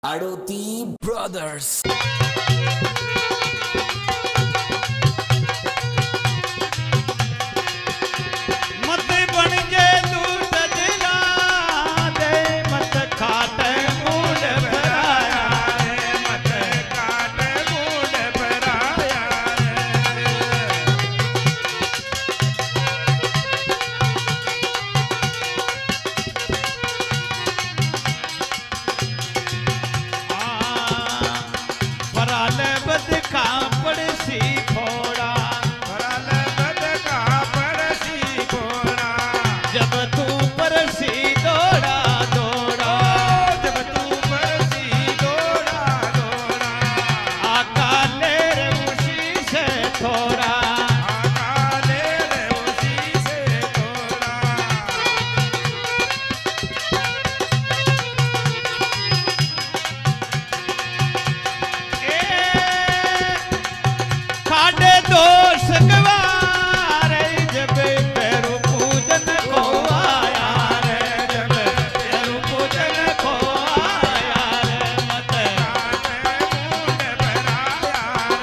Adoti Brothers. मत बन जे लूट दिला दे मत खाट मूड भराया रे मत खाट मूड भराया पराल बद का पड़सी फोड़ा पराल बद का पड़सी फोड़ा जब तू परसी दौड़ा दौड़ा जब तू परसी दौड़ा दौड़ा आका ले रे उसी से थोड़ा आका ले रे उसी से थोड़ा खाड़े दोष गवारे जब पैरु पूजन को आया रे जब पैरु पूजन को आया रे मत मूड भराया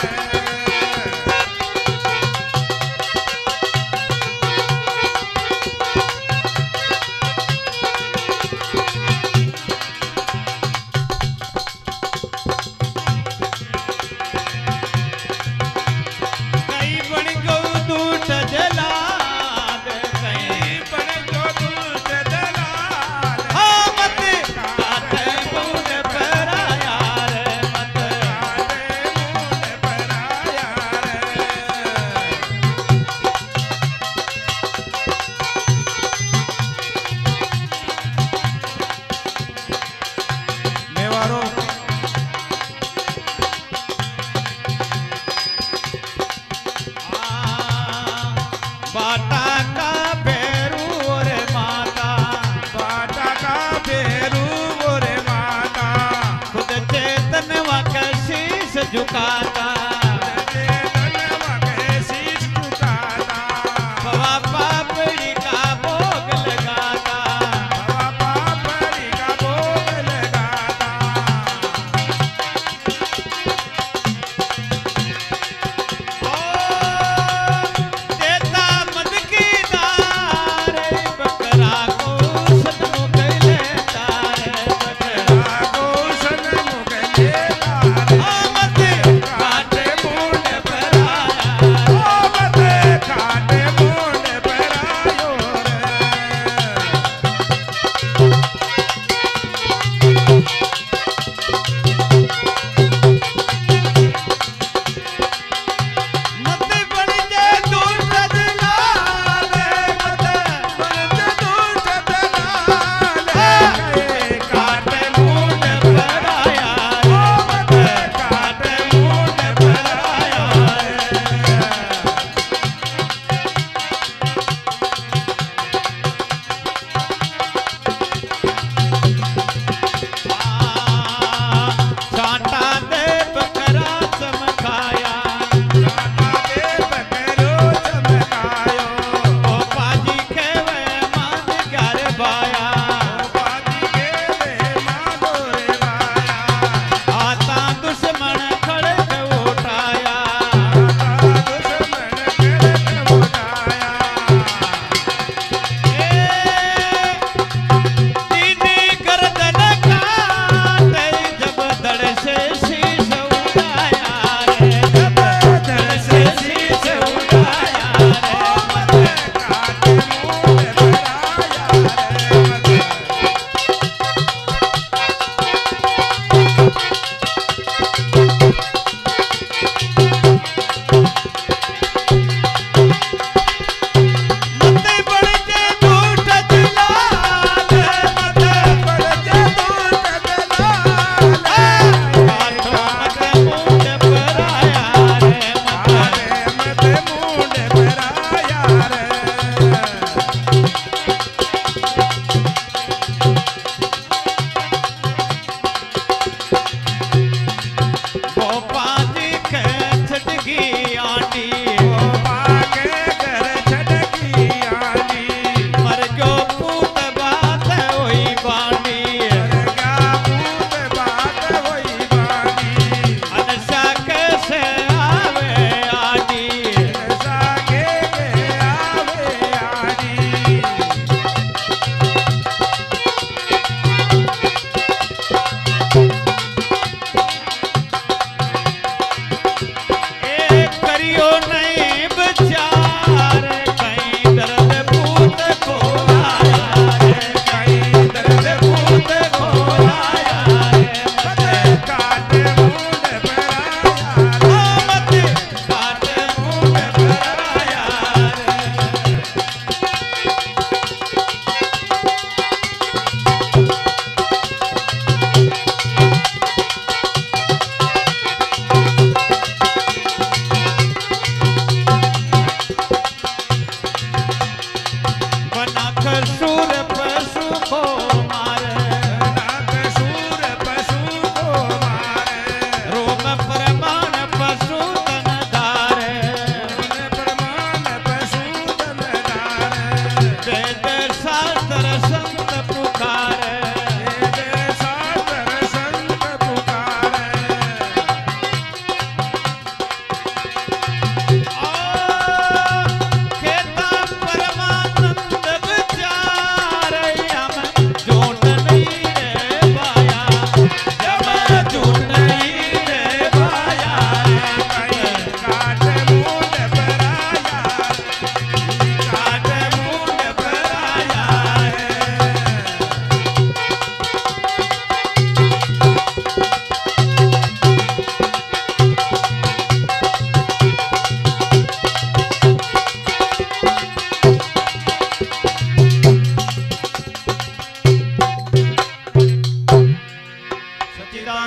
कई बन गो दूत जला दे कई बन गो दूत जला दे मत काटे मूड भराया रे मत काटे मूड भराया रे मेवारो बाटा का बेरू रे माता बाटा का बेरू रे माता खुद चेतन वाके शीश झुकाता चेतन वाके शीश झुकाता बाबा पापड़ी का भोग लगाता बाबा पापड़ी का भोग लगाता देता मद की दारे बकरा को सन्मुख लेता रे बकरा को सन्मुख लेता रे मत काट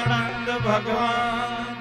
आनंद भगवान